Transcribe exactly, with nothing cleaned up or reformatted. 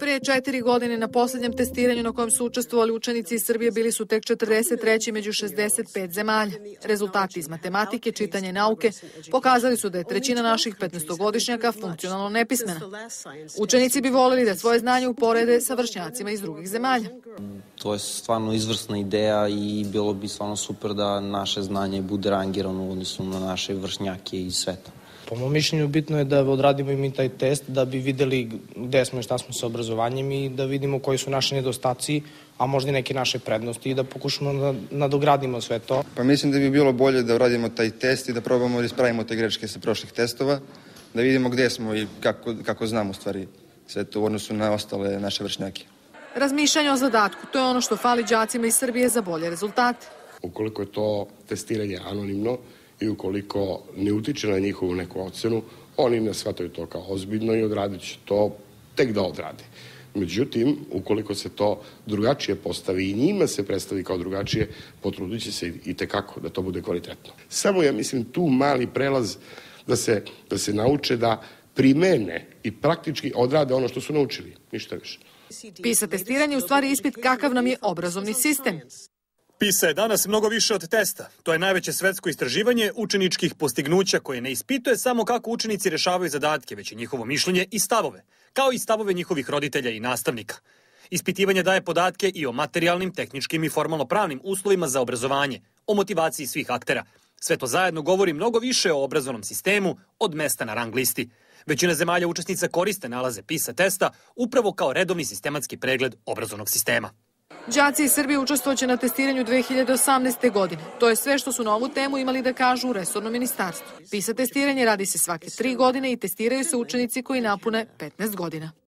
Pre četiri godine na poslednjem testiranju na kojem su učestvovali učenici iz Srbije bili su tek četrdeset treći među šezdeset pet zemalja. Rezultati iz matematike, čitanja i nauke pokazali su da je trećina naših petnaestogodišnjaka funkcionalno nepismena. Učenici bi voleli da svoje znanje uporede sa vršnjacima iz drugih zemalja. To je stvarno izvrsna ideja i bilo bi stvarno super da naše znanje bude rangirano u odnosu na naše vršnjake iz sveta. Po mom mišljenju bitno je da odradimo i mi taj test da bi videli gde smo i šta smo sa obrazovanjem i da vidimo koji su naši nedostaci, a možda i neke naše prednosti i da pokušamo da nadogradimo sve to. Pa mislim da bi bilo bolje da uradimo taj test i da probamo da ispravimo te greške sa prošlih testova, da vidimo gde smo i kako, kako znamo stvari sve to u odnosu na ostale naše vršnjake. Razmišljanje o zadatku, to je ono što fali đacima iz Srbije za bolje rezultate. Ukoliko je to testiranje anonimno i ukoliko ne utiče na njihovu neku ocenu, oni ne shvataju to kao ozbiljno i odradit će to tek da odrade. Međutim, ukoliko se to drugačije postavi i njima se predstavi kao drugačije, potrudit će se i tekako da to bude kvalitetno. Samo ja mislim tu mali prelaz da se, da se nauče da primene i praktički odrade ono što su naučili, ništa više. PISA testiranje je u stvari ispit kakav nam je obrazovni sistem. PISA je danas mnogo više od testa. To je najveće svetsko istraživanje učeničkih postignuća koje ne ispituje samo kako učenici rešavaju zadatke, već i njihovo mišljenje i stavove, kao i stavove njihovih roditelja i nastavnika. Ispitivanje daje podatke i o materijalnim, tehničkim i formalno-pravnim uslovima za obrazovanje, o motivaciji svih aktera. Sve to zajedno govori mnogo više o obrazovnom sistemu od mesta na rang listi. Većina zemalja učesnica koriste nalaze PISA testa upravo kao redovni sistematski pregled obrazovnog sistema. Đaci iz Srbije učestvovaće na testiranju dve hiljade osamnaeste. godine. To je sve što su na ovu temu imali da kažu u resornom ministarstvu. PISA testiranje radi se svake tri godine i testiraju se učenici koji napune petnaest godina.